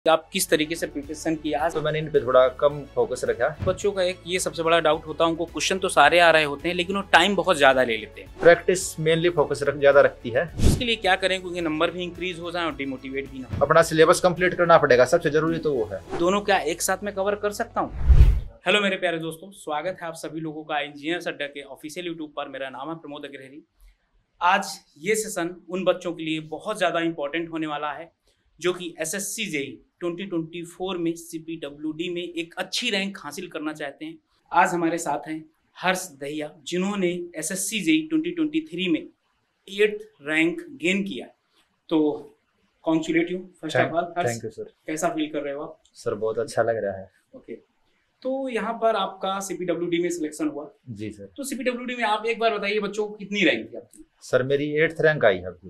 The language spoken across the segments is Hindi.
आप किस तरीके से प्रिपरेशन किया? आज तो मैंने इन पे थोड़ा कम फोकस रखा। बच्चों का एक ये सबसे बड़ा डाउट होता है, उनको क्वेश्चन तो सारे आ रहे होते हैं लेकिन वो टाइम बहुत ज्यादा ले लेते हैं। प्रैक्टिस मेनली फोकस ज्यादा रखती है। उसके लिए क्या करें क्योंकि नंबर भी इंक्रीज हो जाए और डिमोटिवेट भी ना। अपना सिलेबस कंप्लीट करना पड़ेगा, सबसे जरूरी तो वो है। दोनों क्या एक साथ में कवर कर सकता हूँ? हेलो मेरे प्यारे दोस्तों, स्वागत है आप सभी लोगों का इंजीनियर्स अड्डा के ऑफिशियल यूट्यूब पर। मेरा नाम है प्रमोद अग्रहरी। आज ये सेशन उन बच्चों के लिए बहुत ज़्यादा इंपॉर्टेंट होने वाला है जो कि एसएससी जेईई 2024 में CPWD में एक अच्छी रैंक हासिल करना चाहते हैं। आज हमारे साथ हैं हर्ष दहिया, जिन्होंने एसएससी जेईई 2023 में 8th रैंक गेन किया है। तो congratulate you first of all Harsh. Thank you sir. कैसा फील कर रहे हो आप? सर बहुत अच्छा लग रहा है। ओके, तो यहाँ पर आपका CPWD में सिलेक्शन हुआ। जी सर। तो CPWD में आप एक बार बताइए बच्चों को कितनी रैंक थी आपकी? सर मेरी 8th रैंक आई है।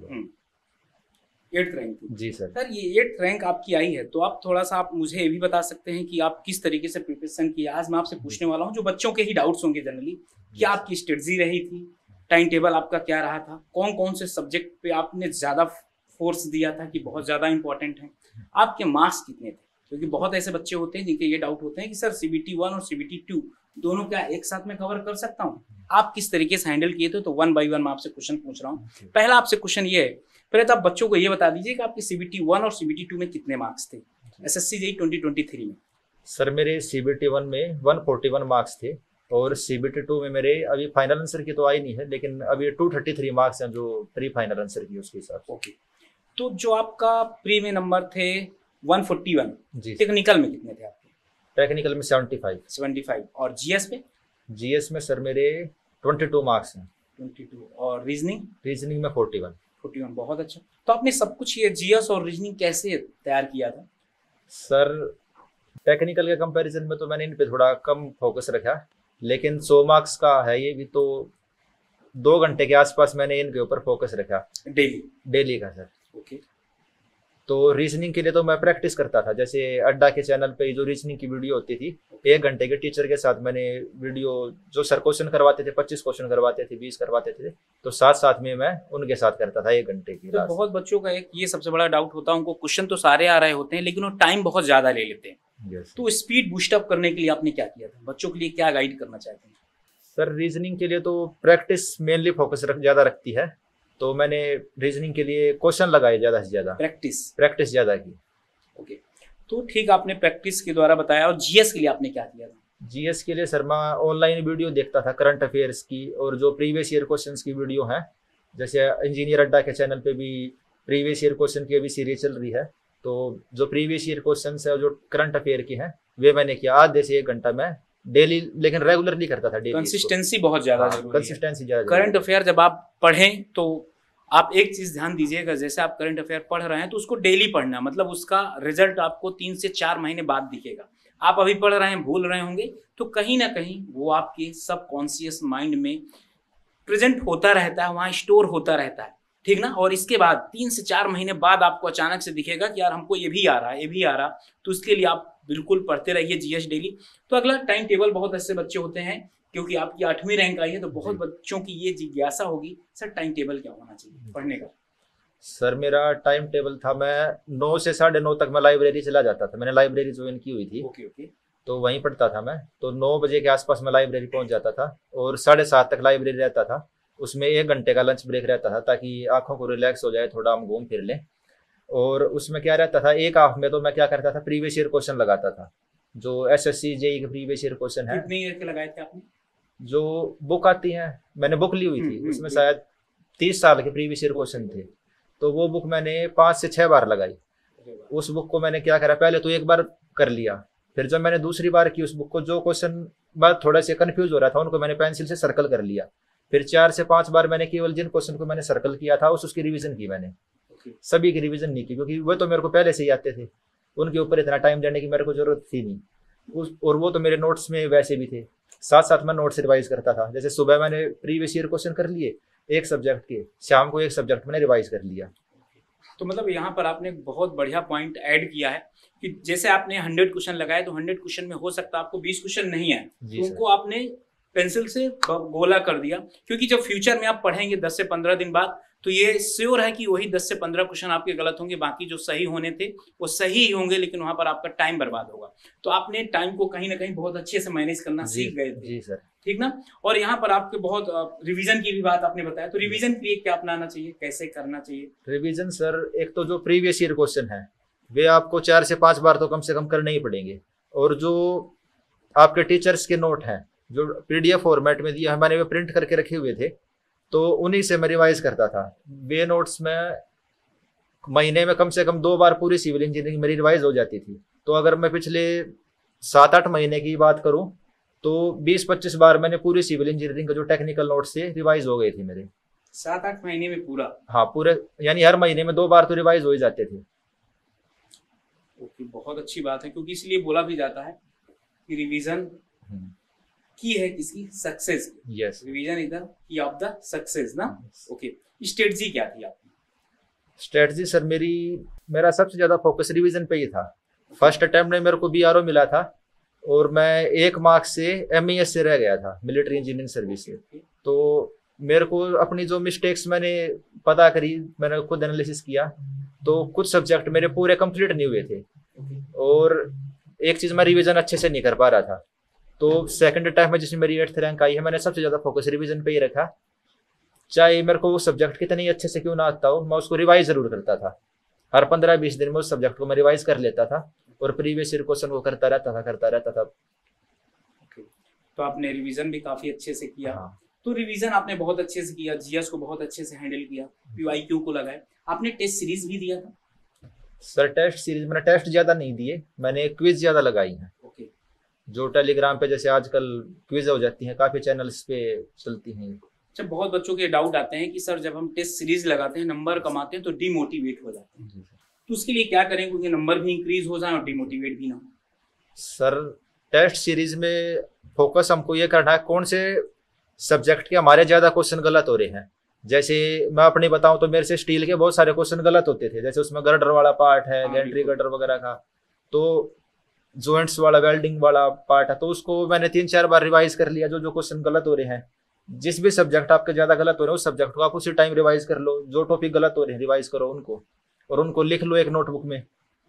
8th रैंक थी। जी सर। सर ये 8th रैंक आपकी आई है तो आप थोड़ा सा आप मुझे ये भी बता सकते हैं कि आप किस तरीके से प्रिपरेशन किया? आज मैं आपसे पूछने वाला हूँ जो बच्चों के ही डाउट्स होंगे जनरली, क्या आपकी स्ट्रेटजी रही थी, टाइम टेबल आपका क्या रहा था, कौन कौन से सब्जेक्ट पे आपने ज़्यादा फोर्स दिया था कि बहुत ज़्यादा इंपॉर्टेंट है, आपके मार्क्स कितने थे? क्योंकि बहुत ऐसे बच्चे होते हैं जिनके ये डाउट होते हैं कि सर CBT 1 और CBT 2 दोनों क्या एक साथ में कवर कर सकता हूँ? आप किस तरीके से हैंडल किए थे? तो 1 by 1 मैं आपसे क्वेश्चन पूछ रहा हूँ। पहला आपसे क्वेश्चन ये है, पहले तो आप बच्चों को ये बता दीजिए कि आपके CBT 1 और CBT 2 में कितने मार्क्स थे एसएससी जेईई 2023 में? सर मेरे CBT 1 में 141 मार्क्स थे और CBT 2 में मेरे अभी फाइनल आंसर की तो आई नहीं है, लेकिन अभी 233 मार्क्स हैं जो प्री फाइनल आंसर की उसके हिसाब से। ओके, तो जो आपका प्री में नंबर थे 141, जी। टेक्निकल में कितने थे आपके? टेक्निकल में 75 और जीएस पे? जीएस में सर मेरे 22 मार्क्स हैं। 22 और रीजनिंग में 41। बहुत अच्छा। तो आपने सब कुछ ये जीएस और रीजनिंग कैसे तैयार किया था? सर टेक्निकल के कंपैरिजन में तो मैंने इन पे थोड़ा कम फोकस रखा, लेकिन 100 मार्क्स का है ये भी, तो 2 घंटे के आसपास मैंने इनके ऊपर फोकस रखा डेली का सर। ओके, तो रीजनिंग के लिए तो मैं प्रैक्टिस करता था, जैसे अड्डा के चैनल पे जो रीजनिंग की वीडियो होती थी 1 घंटे के टीचर के साथ मैंने वीडियो, जो सर क्वेश्चन करवाते थे 25 क्वेश्चन करवाते थे, 20 करवाते थे, तो साथ साथ में मैं उनके साथ करता था 1 घंटे की। तो बहुत बच्चों का एक ये सबसे बड़ा डाउट होता है, उनको क्वेश्चन तो सारे आ रहे होते हैं लेकिन वो टाइम बहुत ज्यादा ले लेते हैं। तो स्पीड बूस्टअप करने के लिए आपने क्या किया था? बच्चों के लिए क्या गाइड करना चाहते हैं? सर रीजनिंग के लिए तो प्रैक्टिस मेनली फोकस ज्यादा रखती है, तो मैंने रीजनिंग के लिए क्वेश्चन लगाए ज्यादा से ज्यादा, प्रैक्टिस ज्यादा की। ओके, तो ठीक, आपने प्रैक्टिस के द्वारा बताया। और जीएस के लिए आपने क्या किया था? जीएस के लिए सर मैं ऑनलाइन वीडियो देखता था करंट अफेयर्स की, और जो प्रीवियस ईयर क्वेश्चंस की वीडियो हैं, जैसे इंजीनियर अड्डा के चैनल पे भी प्रीवियस ईयर क्वेश्चन की अभी सीरीज चल रही है, तो जो प्रीवियस ईयर क्वेश्चन है जो करंट अफेयर की हैं वे मैंने किया आधे से 1 घंटा में डेली, लेकिन रेगुलरली करता था। डेली कंसिस्टेंसी बहुत ज्यादा जरूरी है। कंसिस्टेंसी ज्यादा। करंट अफेयर जब आप पढ़ें तो आप एक चीज ध्यान दीजिएगा, जैसे आप करंट अफेयर पढ़ रहे हैं तो उसको डेली पढ़ना, मतलब उसका रिजल्ट आपको 3 से 4 महीने बाद दिखेगा। आप अभी पढ़ रहे हैं, भूल रहे होंगे, तो कहीं ना कहीं वो आपके सबकॉन्शियस माइंड में प्रेजेंट होता रहता है, वहाँ स्टोर होता रहता है, ठीक ना। और इसके बाद 3 से 4 महीने बाद आपको अचानक से दिखेगा कि यार हमको ये भी आ रहा है, ये भी आ रहा, तो उसके लिए आप बिल्कुल पढ़ते रहिए जीएस डेली। तो अगला टाइम टेबल, बहुत ऐसे बच्चे होते हैं, क्योंकि आपकी 8वीं रैंक आई है तो बहुत बच्चों की ये जिज्ञासा होगी, सर टाइम टेबल क्या होना चाहिए पढ़ने का? सर मेरा टाइम टेबल था, मैं 9 से 9:30 तक मैं लाइब्रेरी चला जाता था। मैंने लाइब्रेरी ज्वाइन की हुई थी। ओके, तो वहीं पढ़ता था मैं। तो 9 बजे के आसपास मैं लाइब्रेरी पहुंच जाता था और 7:30 तक लाइब्रेरी रहता था। उसमें 1 घंटे का लंच ब्रेक रहता था ताकि आंखों को रिलैक्स हो जाए, थोड़ा हम घूम फिर लें। और उसमें क्या रहता था, एक हाफ में तो मैं क्या करता था, प्रीवियस ईयर क्वेश्चन लगाता था, जो एसएससी जेईई के प्रीवियस ईयर क्वेश्चन है। कितने ईयर के लगाए थे आपने? जो बुक आती है, मैंने बुक ली हुई थी, उसमें शायद 30 साल के प्रीवियस ईयर क्वेश्चन थे, तो वो बुक मैंने 5 से 6 बार लगाई। उस बुक को मैंने क्या करा, पहले तो 1 बार कर लिया, फिर जब मैंने दूसरी बार की उस बुक को, जो क्वेश्चन मैं थोड़ा से कंफ्यूज हो रहा था उनको मैंने पेंसिल से सर्कल कर लिया। फिर 4 से 5 बार मैंने केवल जिन क्वेश्चन को मैंने सर्कल किया था उसकी रिवीजन की मैंने। सभी की रिवीजन नहीं की, क्योंकि वो तो मेरे को पहले से ही आते थे, उनके ऊपर इतना टाइम देने की मेरे को जरूरत थी नहीं। और वो तो मेरे नोट्स में वैसे भी थे, साथ साथ मैं नोट्स रिवाइज करता था। जैसे सुबह मैंने प्रीवियस ईयर क्वेश्चन कर लिए 1 सब्जेक्ट के, शाम को 1 सब्जेक्ट मैंने रिवाइज कर लिया। तो मतलब यहाँ पर आपने बहुत बढ़िया पॉइंट ऐड किया है कि जैसे आपने 100 क्वेश्चन लगाए तो 100 क्वेश्चन में हो सकता है आपको 20 क्वेश्चन नहीं आए, तो उनको आपने पेंसिल से गोला कर दिया, क्योंकि जब फ्यूचर में आप पढ़ेंगे 10 से 15 दिन बाद तो ये श्योर है कि वही 10 से 15 क्वेश्चन आपके गलत होंगे, बाकी जो सही होने थे वो सही ही होंगे, लेकिन वहां पर आपका टाइम बर्बाद होगा। तो आपने टाइम को कहीं ना कहीं बहुत अच्छे से मैनेज करना सीख गए थे। जी सर। ठीक ना। और यहाँ पर आपके बहुत रिवीजन की भी बात आपने बताया, तो रिवीजन के लिए क्या अपनाना चाहिए, कैसे करना चाहिए? रिवीजन सर, एक तो जो प्रीवियस ईयर क्वेश्चन है वे आपको 4 से 5 बार तो कम से कम करने ही पड़ेंगे, और जो आपके टीचर्स के नोट हैं जो पीडीएफ फॉर्मेट में दिया है, मैंने वे प्रिंट करके रखे हुए थे, तो उन्हीं से मैं रिवाइज करता था। वे नोट्स में महीने में कम से कम 2 बार पूरी सिविल इंजीनियरिंग मेरी रिवाइज हो जाती थी। तो अगर मैं पिछले 7-8 महीने की बात करूं तो 20-25 बार मैंने पूरी सिविल इंजीनियरिंग का जो टेक्निकल नोट्स थे रिवाइज हो गए थे मेरे। 7-8 महीने में पूरा? हाँ पूरे, यानी हर महीने में 2 बार तो रिवाइज हो ही जाते थे। ओके, बहुत अच्छी बात है, क्योंकि इसलिए बोला भी जाता है कि रिवीजन की है किसकी? सक्सेस की। Yes, revision is the key of the success ना। ओके, स्ट्रेटजी क्या थी आपकी? स्ट्रेटजी सर, मेरा सबसे ज्यादा फोकस रिवीजन पे ही था। फर्स्ट अटेम्प्ट में मेरे को बीआरओ मिला था और मैं 1 मार्क्स से एमईएस से रह गया था, मिलिट्री इंजीनियरिंग सर्विस से। तो मेरे को अपनी जो मिस्टेक्स मैंने पता करी, मैंने खुद एनालिसिस किया, तो कुछ सब्जेक्ट मेरे पूरे कंप्लीट नहीं हुए थे और एक चीज मैं रिवीजन अच्छे से नहीं कर पा रहा था। तो सेकंड टाइम में जिसमें मेरी 8th रैंक आई है, मैंने सबसे ज्यादा फोकस रिवीजन पे ही रखा। चाहे मेरे को वो सब्जेक्ट कितनी अच्छे से क्यों ना आता हो, मैं उसको रिवाइज जरूर करता था। हर 15-20 दिन में उस सब्जेक्ट को मैं रिवाइज कर लेता था और प्रीवियस ईयर क्वेश्चन को करता रहता था। तो आपने रिवीजन भी काफी अच्छे से किया। हाँ। तो रिवीजन आपने बहुत अच्छे से किया, जीएस को बहुत अच्छे से हैंडल किया, पीवाईक्यू को लगाए, आपने टेस्ट सीरीज भी दिया था? सर टेस्ट सीरीज मैंने टेस्ट ज्यादा नहीं दिए, मैंने क्विज ज्यादा लगाई है। ओके। जो टेलीग्राम पे जैसे आजकल क्विज हो जाती हैं, काफी चैनल्स पे चलती हैं। अच्छा, बहुत बच्चों के डाउट आते हैं कि सर जब हम टेस्ट सीरीज लगाते हैं, नंबर कमाते हैं, तो डिमोटिवेट हो जाते हैं, तो उसके लिए क्या करें क्योंकि नंबर भी इंक्रीज हो जाए और डिमोटिवेट भी ना हो? सर टेस्ट सीरीज में फोकस हमको ये करना है कौन से सब्जेक्ट के हमारे ज्यादा क्वेश्चन गलत हो रहे हैं। जैसे मैं अपने बताऊं तो मेरे से स्टील के बहुत सारे क्वेश्चन गलत होते थे, जैसे उसमें गर्डर वाला पार्ट है, गैंट्री गर्डर वगैरह का, तो जॉइंट्स वाला, वेल्डिंग वाला पार्ट है, तो उसको मैंने 3-4 बार रिवाइज कर लिया। जो क्वेश्चन गलत हो रहे हैं, जिस भी सब्जेक्ट आपके ज्यादा गलत हो रहे हैं उस सब्जेक्ट को आप उसी टाइम रिवाइज कर लो। जो टॉपिक गलत हो रहे हैं रिवाइज करो उनको, और उनको लिख लो एक नोटबुक में।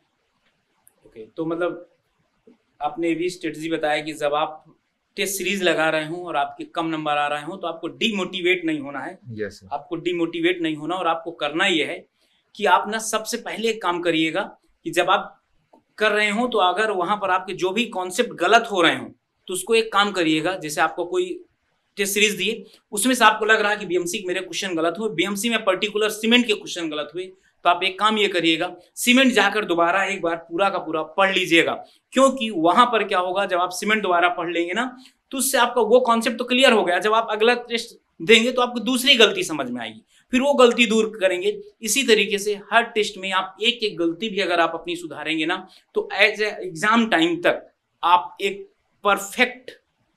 ओके, तो मतलब आपने भी स्ट्रेटजी बताया कि जब आप टेस्ट सीरीज लगा रहे हो और आपके कम नंबर आ रहे हो तो आपको डिमोटिवेट नहीं होना है। यस, आपको डिमोटिवेट नहीं होना, और आपको करना यह है कि आप ना सबसे पहले एक काम करिएगा कि जब आप कर रहे हो तो अगर वहां पर आपके जो भी कॉन्सेप्ट गलत हो रहे हो तो उसको एक काम करिएगा। जैसे आपको कोई टेस्ट सीरीज दिए, उसमें से आपको लग रहा है कि बीएमसी के मेरे क्वेश्चन गलत हुए, बीएमसी में पर्टिकुलर सीमेंट के क्वेश्चन गलत हुए, तो आप एक काम ये करिएगा, सीमेंट जाकर दोबारा एक बार पूरा का पूरा पढ़ लीजिएगा। क्योंकि वहां पर क्या होगा, जब आप सीमेंट दोबारा पढ़ लेंगे ना तो उससे आपका वो कॉन्सेप्ट तो क्लियर हो गया। जब आप अगला टेस्ट देंगे तो आपको दूसरी गलती समझ में आएगी, फिर वो गलती दूर करेंगे। इसी तरीके से हर टेस्ट में आप एक एक गलती भी अगर आप अपनी सुधारेंगे ना तो एज एग्जाम टाइम तक आप एक परफेक्ट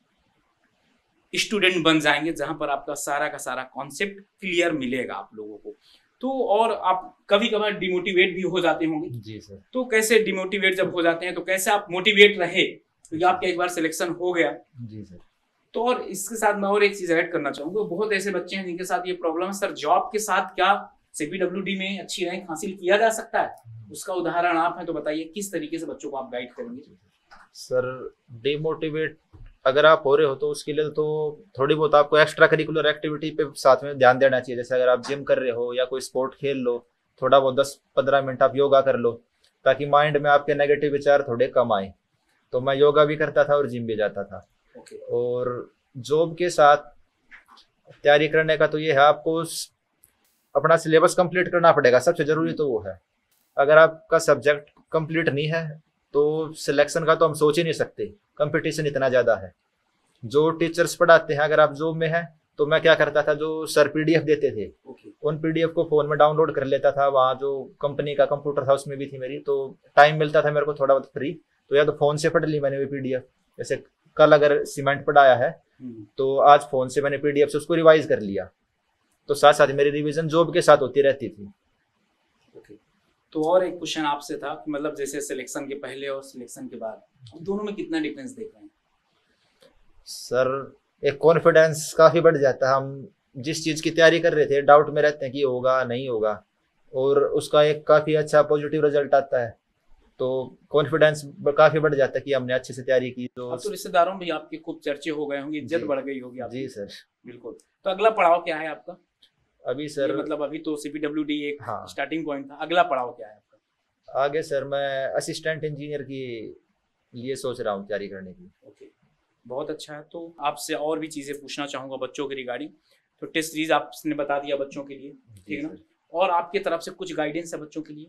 स्टूडेंट बन जाएंगे, जहां पर आपका सारा का सारा कॉन्सेप्ट क्लियर मिलेगा आप लोगों को। तो और आप कभी कभार डिमोटिवेट भी हो जाते होंगे। जी सर। तो कैसे डिमोटिवेट जब हो जाते हैं तो कैसे आप मोटिवेट रहे, क्योंकि आपका एक बार सिलेक्शन हो गया। जी सर। तो और इसके साथ मैं और एक चीज ऐड करना चाहूंगा, बहुत ऐसे बच्चे हैं जिनके साथ ये प्रॉब्लम है, सर जॉब के साथ क्या सीपीडब्ल्यूडी में अच्छी रैंक हासिल किया जा सकता है? उसका उदाहरण आप हैं तो बताइए किस तरीके से बच्चों को आप गाइड करेंगे? सर डिमोटिवेट अगर आप हो रहे हो तो उसके लिए तो थोड़ी बहुत आपको एक्स्ट्रा करिकुलर एक्टिविटी पे साथ में ध्यान देना चाहिए। जैसे अगर आप जिम कर रहे हो या कोई स्पोर्ट खेल लो, थोड़ा बहुत 10-15 मिनट आप योगा कर लो, ताकि माइंड में आपके नेगेटिव विचार थोड़े कम आए। तो मैं योगा भी करता था और जिम भी जाता था। ओके। और जॉब के साथ तैयारी करने का तो ये है, आपको अपना सिलेबस कंप्लीट करना पड़ेगा, सबसे जरूरी तो वो है। अगर आपका सब्जेक्ट कंप्लीट नहीं है तो सिलेक्शन का तो हम सोच ही नहीं सकते, कंपटीशन इतना ज़्यादा है। जो टीचर्स पढ़ाते हैं, अगर आप जॉब में हैं तो मैं क्या करता था, जो सर पीडीएफ देते थे उन पीडीएफ को फ़ोन में डाउनलोड कर लेता था। वहाँ जो कंपनी का कंप्यूटर था उसमें भी थी मेरी, तो टाइम मिलता था मेरे को थोड़ा बहुत फ्री, तो या तो फ़ोन से पढ़ ली मैंने वो पीडीएफ। जैसे कल अगर सीमेंट पढ़ाया है तो आज फ़ोन से मैंने पीडीएफ से उसको रिवाइज कर लिया। तो साथ साथ मेरी रिवीजन जॉब के साथ होती रहती थी। तो और एक क्वेश्चन आपसे था कि मतलब जैसे सिलेक्शन के पहले और सिलेक्शन के बाद दोनों में कितना डिफरेंस देख रहे हैं? सर एक कॉन्फिडेंस काफ़ी बढ़ जाता है। हम जिस चीज़ की तैयारी कर रहे थे डाउट में रहते हैं कि होगा नहीं होगा, और उसका एक काफ़ी अच्छा पॉजिटिव रिजल्ट आता है, तो कॉन्फिडेंस काफ़ी बढ़ जाता है कि हमने अच्छे से तैयारी की। तो अब तो रिश्तेदारों में भी आपके खूब चर्चे हो गए होंगे, इज्जत जी। बढ़ गई होगी आपकी। जी सर। बिल्कुल। तो अगला पड़ाव क्या है आपका? अभी सर मतलब अभी तो CPWD एक हाँ, स्टार्टिंग पॉइंट था, अगला पड़ाव क्या है आपका? आगे सर मैं असिस्टेंट इंजीनियर की लिए सोच रहा हूँ तैयारी करने की। ओके, बहुत अच्छा है। तो आपसे और भी चीज़ें पूछना चाहूँगा बच्चों के रिगार्डिंग। तो टेस्ट सीरीज आपने बता दिया बच्चों के लिए, ठीक है ना? और आपके तरफ से कुछ गाइडेंस है बच्चों के लिए?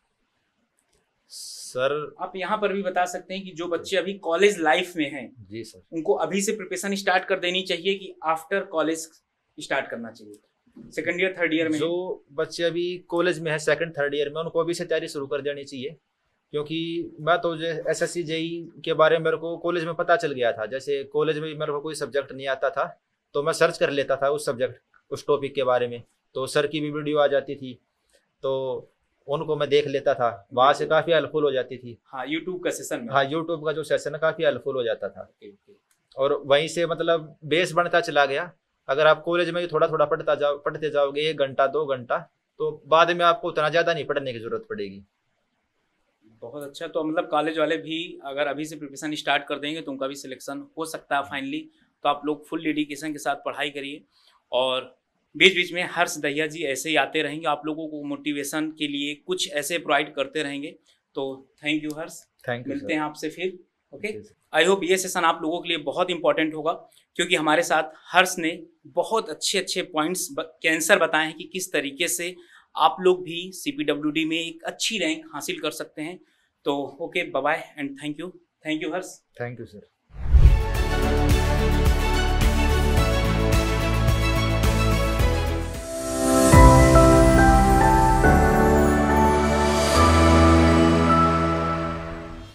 सर आप यहाँ पर भी बता सकते हैं कि जो बच्चे अभी कॉलेज लाइफ में हैं, जी सर, उनको अभी से प्रिपरेशन स्टार्ट कर देनी चाहिए कि आफ्टर कॉलेज स्टार्ट करना चाहिए? सेकंड ईयर थर्ड ईयर में जो बच्चे अभी कॉलेज में है सेकंड थर्ड ईयर में, उनको अभी से तैयारी शुरू कर देनी चाहिए, क्योंकि मैं तो जो SSC JEE के बारे में मेरे को कॉलेज में पता चल गया था। जैसे कॉलेज में मेरे को कोई सब्जेक्ट नहीं आता था तो मैं सर्च कर लेता था उस सब्जेक्ट उस टॉपिक के बारे में, तो सर की भी वीडियो आ जाती थी तो उनको मैं देख लेता था, वहाँ से काफ़ी हेल्पफुल हो जाती थी। हाँ, यूट्यूब का सेशन में। हाँ, यूट्यूब का जो सेशन है काफ़ी हेल्पफुल हो जाता था, ओके, ओके। और वहीं से मतलब बेस बनता चला गया। अगर आप कॉलेज में थोड़ा थोड़ा पढ़ते जाओगे 1 घंटा 2 घंटा, तो बाद में आपको उतना ज़्यादा नहीं पढ़ने की ज़रूरत पड़ेगी। बहुत अच्छा। तो मतलब कॉलेज वाले भी अगर अभी से प्रिपरेशन स्टार्ट कर देंगे तो उनका भी सिलेक्शन हो सकता है फाइनली। तो आप लोग फुल डेडिकेशन के साथ पढ़ाई करिए, और बीच बीच में हर्ष दहिया जी ऐसे ही आते रहेंगे, आप लोगों को मोटिवेशन के लिए कुछ ऐसे प्रोवाइड करते रहेंगे। तो thank you Harsh, thank you मिलते हैं आपसे फिर। Okay, sir. आई होप ये सेशन आप लोगों के लिए बहुत इंपॉर्टेंट होगा, क्योंकि हमारे साथ हर्ष ने बहुत अच्छे अच्छे पॉइंट्स के आंसर बताए हैं कि किस तरीके से आप लोग भी CPWD में एक अच्छी रैंक हासिल कर सकते हैं। तो okay, bye bye and thank you Harsh. Thank you sir.